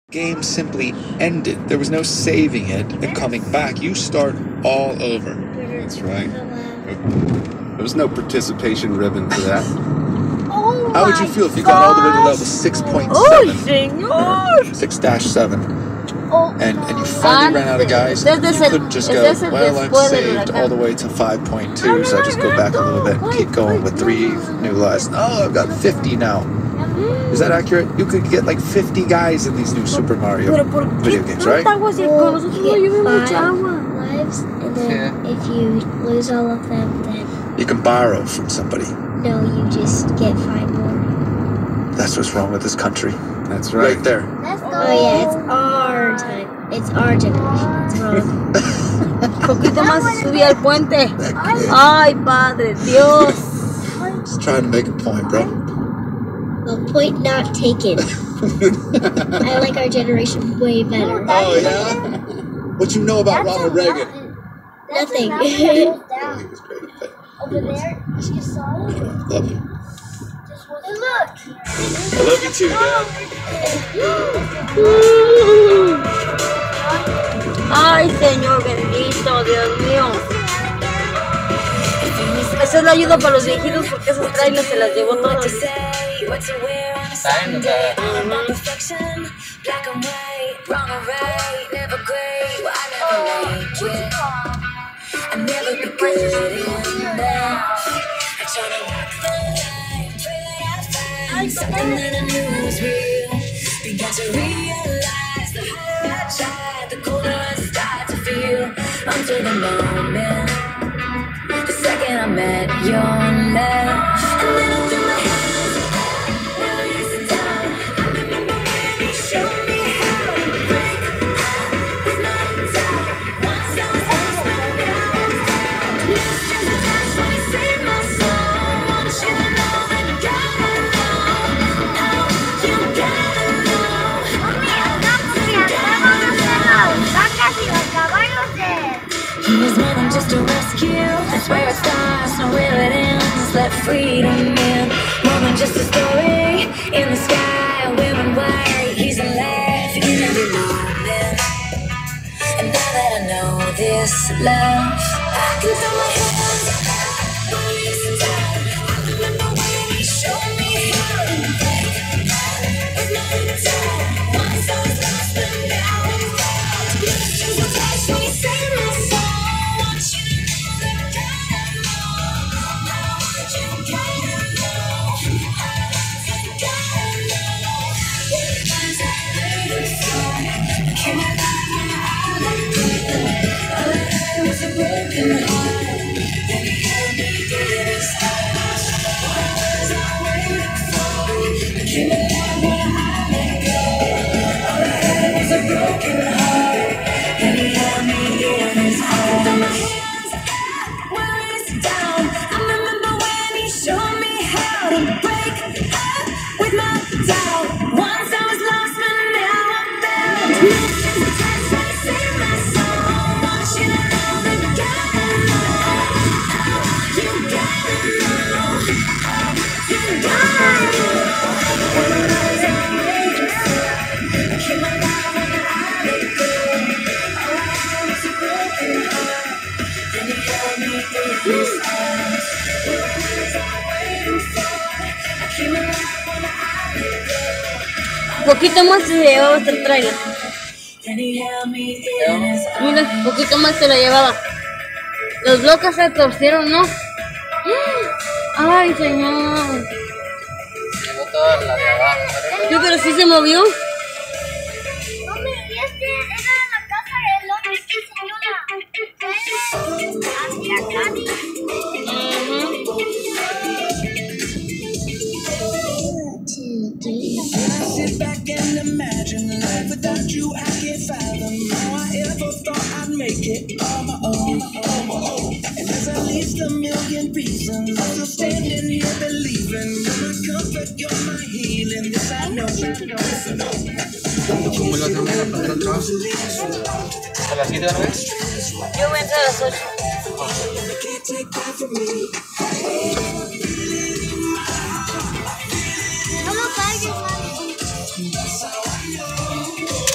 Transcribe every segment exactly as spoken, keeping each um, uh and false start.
Game simply ended. There was no saving it and coming back. You start all over. That's right. There was no participation ribbon for that. Oh How would you feel if you got all the way to level six point seven? six dash seven. Oh, and, and you finally ran out of guys. You couldn't just go, well, I've saved all the way to five point two, so I just go back a little bit and keep going with three new lives. Oh, I've got fifty now. Is that accurate? You could get like fifty guys in these new Super Mario video games, right? Well, you get five lives, and then yeah. if you lose all of them, then... You can borrow from somebody. No, you just get five more. That's what's wrong with this country. That's right. Right there. Oh yeah, it's our time. It's our generation. It's wrong. Poquito más subí al puente. Ay, padre, Dios. Just trying to make a point, bro. Well, point not taken. I like our generation way better. Oh yeah? What you know about Ronald Reagan? Nothing. Oh, he was great. Over there, she saw it. Love you. Look. I love you too, Dad. Ay, Señor bendito, Dios mío. Esa es la ayuda para los viejitos porque esas trailers se las llevó todas. Saben, o sea, something that I knew was real. Began to realize the harder I tried, the colder I started to feel. Until the moment, the second I met your love. And then I threw my hands up, raised it down. I remember when you showed me how to break with my doubt. Once I was lost, but now I'm found. Lost in the dance when you saved my soul. Want you to know that God. He was more than just a rescue. That's where it starts, not where it ends. Let freedom in. More than just a story in the sky. Wearing white, he's alive in every moment. And now that I know this love, I can throw my hands up, raise it down. I remember when he showed me how to break with my time. Once I was lost, but now I'm found. Just a touch when you saved my soul. Un poquito más se llevaba hasta el trailer. Mira, un poquito más se la llevaba. Los bloques se torcieron, ¿no? Ay, señor. llegó toda la de abajo. Sí, pero sí se movió. Mami, y este era la casa del otro, esta señora. Hacia acá. Sit back and imagine life without you. I can't fathom how I ever thought I'd make it on my own, on my own. And there's at least a million reasons I'm still standing here believing. You're my comfort, you're my healing. This I know. ¿Cómo lo hacen para pasar al trabajo? ¿A las siete de la noche? Yo voy a entrar a las ocho. No lo cargues, mami.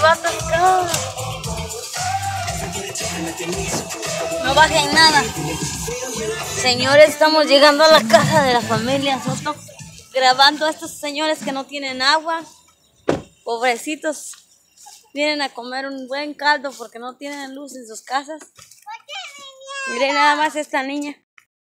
patas, cabrón. No bajen nada. Señores, estamos llegando a la casa de la familia Soto, grabando a estos señores que no tienen agua. Pobrecitos. Vienen a comer un buen caldo porque no tienen luz en sus casas. Miren nada más esta niña.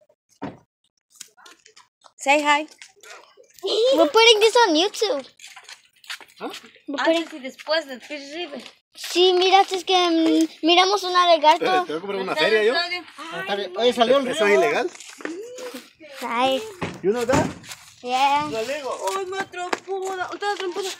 Say hi. We're putting this on YouTube. ¿Ah? Antes y después del Fish River. Sí, mira, es que um, miramos una lagarto. Espera, ¿te voy a comprar una feria yo? Oye, salió el ¿Eso es ilegal? Ay. ¿You know that? Yeah. La Lego. ¡Ay, me trompuda! ¡Otra trompuda!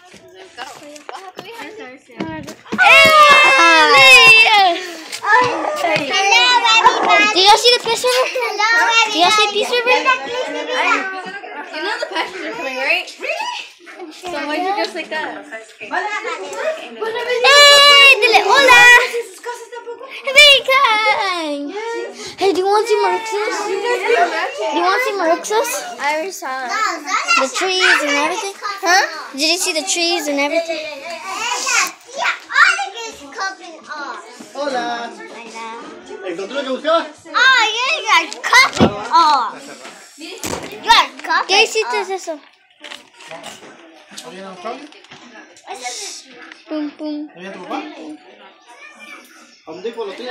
Do you see the Peace River? Hello, do you see Peace River? You know the passengers are coming, right? So why'd you just like that? Hey, dile hola. Hey, hey, do you want to see Maruxas? Do you want to see Maruxas? I already saw it. The trees and everything? Huh? Did you see the trees and everything? Hola. ¿Encontró lo que buscaba? Oh, you got coffee off. You got coffee. ¿Qué hiciste eso? ¿Había un cambio? Pum, pum. ¿Había tu papá? ¿Dónde fue lo tuyo?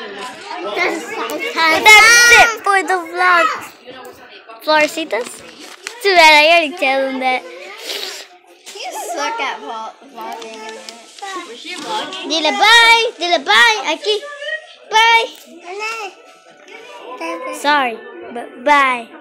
That's it for the vlog. Florecitas? Too bad, I already tell them that. You suck at vlogging. Was she vlogging? Dile bye, dile bye, aquí. Bye. Sorry, but bye.